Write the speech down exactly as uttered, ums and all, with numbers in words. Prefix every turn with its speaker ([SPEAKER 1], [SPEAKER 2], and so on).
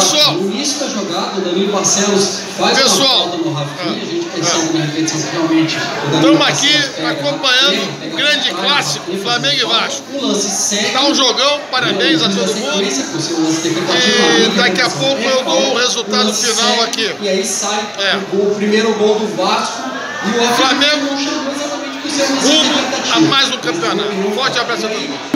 [SPEAKER 1] Pessoal,
[SPEAKER 2] no início da jogada, o Danilo Barcelos faz
[SPEAKER 1] pessoal,
[SPEAKER 2] uma falta no Rafinha,
[SPEAKER 1] é,
[SPEAKER 2] a gente percebe
[SPEAKER 1] é.
[SPEAKER 2] na repetição que realmente o Danilo
[SPEAKER 1] estamos aqui
[SPEAKER 2] Barcelos pega,
[SPEAKER 1] acompanhando
[SPEAKER 2] pega,
[SPEAKER 1] o grande
[SPEAKER 2] pega,
[SPEAKER 1] clássico,
[SPEAKER 2] pega,
[SPEAKER 1] Flamengo e Vasco.
[SPEAKER 2] O lance segue.
[SPEAKER 1] Tá um jogão, parabéns a todo mundo. E daqui a pouco eu dou o resultado final aqui.
[SPEAKER 2] E aí sai
[SPEAKER 1] é.
[SPEAKER 2] o, gol, o primeiro gol do Vasco. E o
[SPEAKER 1] Flamengo
[SPEAKER 2] não chegou exatamente por ser uma
[SPEAKER 1] rumo a mais um campeonato. Forte abraço a todo mundo.